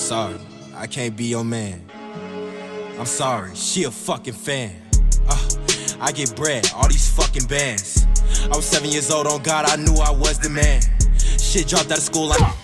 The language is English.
sorry, I can't be your man. I'm sorry, she a fucking fan. I get bread, all these fucking bands. I was 7 years old, on God, I knew I was the man. Shit dropped out of school like